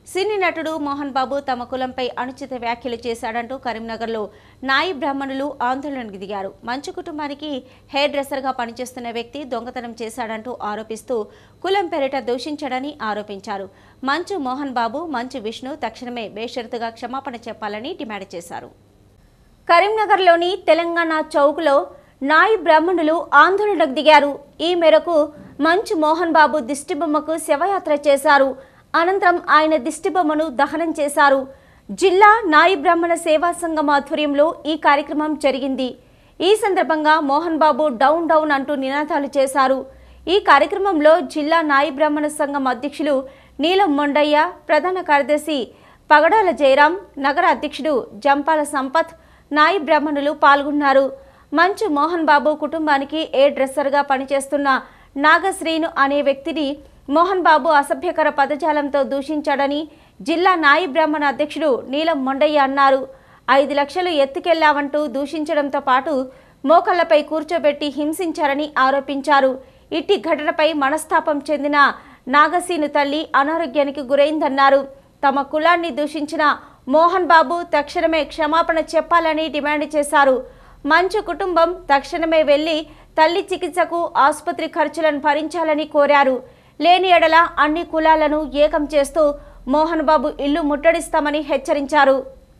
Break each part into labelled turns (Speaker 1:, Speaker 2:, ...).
Speaker 1: సినీ నటుడు మోహన్ బాబు తమ కులంపై అనుచిత వ్యాఖ్యలు చేశాడంటూ కరీంనగర్లో నాయి బ్రాహ్మణులు ఆందోళనకు దిగారు. మంచు కుటుంబానికి హెయిర్ డ్రెస్సర్గా పనిచేస్తున్న వ్యక్తి దొంగతనం చేశాడంటూ ఆరోపిస్తూ కులం పేరిట దూషించాడని ఆరోపించారు. మంచు మోహన్ బాబు, మంచు విష్ణు తక్షణమే బేషరతుగా క్షమాపణ చెప్పాలని డిమాండ్ చేశారు. కరీంనగర్లోని తెలంగాణ చౌక్లో నాయి బ్రాహ్మణులు ఆందోళనకు దిగారు. ఈ మేరకు మంచు మోహన్ బాబు దిష్టిబొమ్మకు శవయాత్ర చేశారు. అనంతరం ఆయన దిష్టిబొమ్మను దహనం చేశారు. జిల్లా నాయి బ్రాహ్మణ సేవా సంఘం ఆధ్వర్యంలో ఈ కార్యక్రమం జరిగింది. ఈ సందర్భంగా మోహన్ బాబు డౌన్ డౌన్ అంటూ నినాదాలు చేశారు. ఈ కార్యక్రమంలో జిల్లా నాయి బ్రాహ్మణ సంఘం అధ్యక్షులు నీలం మొండయ్య, ప్రధాన కార్యదర్శి పగడాల జయరాం, నగర అధ్యక్షుడు జంపాల సంపత్, నాయి బ్రాహ్మణులు పాల్గొన్నారు. మంచు మోహన్ బాబు కుటుంబానికి హెయిర్ డ్రెస్సర్గా పనిచేస్తున్న నాగశ్రీను అనే వ్యక్తిని మోహన్ బాబు అసభ్యకర పదజాలంతో దూషించాడని జిల్లా నాయి బ్రాహ్మణ అధ్యక్షుడు నీలం మొండయ్య అన్నారు. 5 లక్షలు ఎత్తుకెళ్లావంటూ దూషించడంతో పాటు మోకాళ్లపై కూర్చోబెట్టి హింసించారని ఆరోపించారు. ఇట్టి ఘటనపై మనస్తాపం చెందిన నాగశ్రీను తల్లి అనారోగ్యానికి గురైందన్నారు. తమ కులాన్ని దూషించిన మోహన్ బాబు తక్షణమే క్షమాపణ చెప్పాలని డిమాండ్ చేశారు. మంచు కుటుంబం తక్షణమే వెళ్లి తల్లి చికిత్సకు ఆసుపత్రి ఖర్చులను భరించాలని కోరారు. లేని ఎడల అన్ని కులాలను ఏకం చేస్తూ మోహన్ బాబు ఇల్లు ముట్టడిస్తామని హెచ్చరించారు.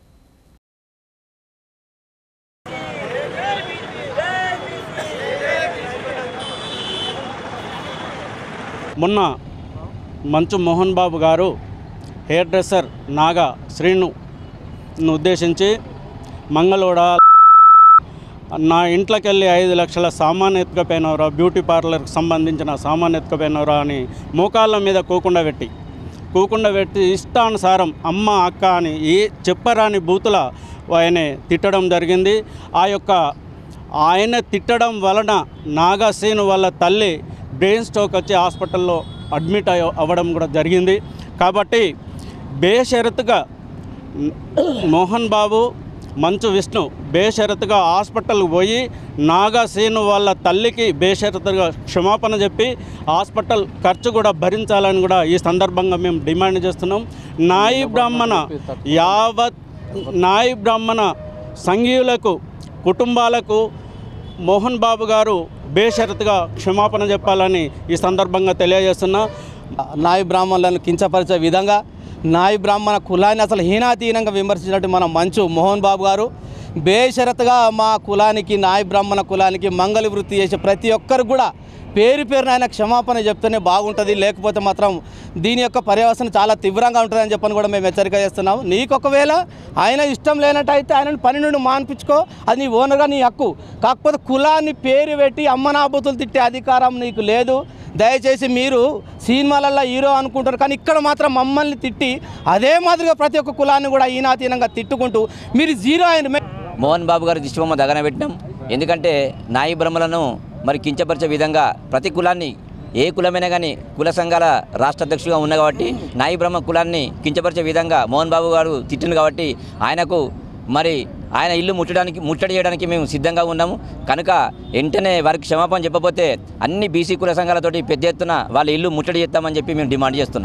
Speaker 2: మొన్న మంచు మోహన్ బాబు గారు హెయిర్ డ్రెస్సర్ నాగా శ్రీను ఉద్దేశించి మంగళూడ నా ఇంట్లోకి వెళ్ళి 5 లక్షల సామాన్ ఎత్తుకపోయినవరా, బ్యూటీ పార్లర్కి సంబంధించిన సామాన్ ఎత్తుకపోయినవరా అని మోకాళ్ళ మీద కూకుండా పెట్టి ఇష్టానుసారం అమ్మ అక్క అని చెప్పరాని బూతుల ఆయన తిట్టడం జరిగింది. ఆయన తిట్టడం వలన నాగశ్రీను వాళ్ళ తల్లి బ్రెయిన్ స్ట్రోక్ వచ్చి హాస్పిటల్లో అడ్మిట్ అవ్వడం కూడా జరిగింది. కాబట్టి బేషరతుగా మోహన్ బాబు, మంచు విష్ణు బేషరతుగా హాస్పిటల్కి పోయి నాగశ్రీను వాళ్ళ తల్లికి బేషరతుగా క్షమాపణ చెప్పి హాస్పిటల్ ఖర్చు కూడా భరించాలని కూడా ఈ సందర్భంగా మేము డిమాండ్ చేస్తున్నాం. నాయి బ్రాహ్మణ సంఘీయులకు, కుటుంబాలకు మోహన్ బాబు గారు బేషరతుగా క్షమాపణ చెప్పాలని ఈ సందర్భంగా తెలియజేస్తున్నా.
Speaker 3: నాయి బ్రాహ్మణులను కించపరిచే విధంగా నాయి బ్రాహ్మణ కులాన్ని అసలు హీనాతీనంగా విమర్శించినట్టు మన మంచు మోహన్ బాబు గారు బేషరతుగా మా కులానికి, నాయి బ్రాహ్మణ కులానికి మంగళ వృత్తి చేసే ప్రతి ఒక్కరు కూడా పేరున ఆయన క్షమాపణ చెప్తేనే బాగుంటుంది. లేకపోతే మాత్రం దీని యొక్క పర్యవసనం చాలా తీవ్రంగా ఉంటుందని చెప్పని కూడా మేము హెచ్చరిక చేస్తున్నాం. నీకు ఒకవేళ ఆయన ఇష్టం లేనట్టయితే ఆయనను పని నుండి మాన్పించుకో, అది నీ ఓనర్గా నీ హక్కు. కాకపోతే కులాన్ని పేరు పెట్టి అమ్మనాబూతులు తిట్టే అధికారం నీకు లేదు. దయచేసి మీరు సినిమాలల్లో హీరో అనుకుంటారు, కానీ ఇక్కడ మాత్రం మమ్మల్ని తిట్టి అదే మాదిరిగా ప్రతి ఒక్క కులాన్ని కూడా ఈనాతీనంగా తిట్టుకుంటూ మీరు జీరో అయిన
Speaker 4: మోహన్ బాబు గారి దిష్టిబొమ్మ దగన పెట్టినాం. ఎందుకంటే నాయి బ్రహ్మలను మరి కించపరిచే విధంగా ప్రతి కులాన్ని, ఏ కులమైనా కానీ కుల సంఘాల రాష్ట్ర అధ్యక్షుడిగా ఉన్నా కాబట్టి నాయి బ్రహ్మ కులాన్ని కించపరిచే విధంగా మోహన్ బాబు గారు తిట్టింది కాబట్టి ఆయనకు మరి ఆయన ఇల్లు ముట్టడి చేయడానికి మేము సిద్ధంగా ఉన్నాము. కనుక వెంటనే వారికి క్షమాపణ చెప్పకపోతే అన్ని బీసీ కుల సంఘాలతోటి పెద్ద ఎత్తున వాళ్ళ ఇల్లు ముట్టడి చేస్తామని చెప్పి మేము డిమాండ్ చేస్తున్నాం.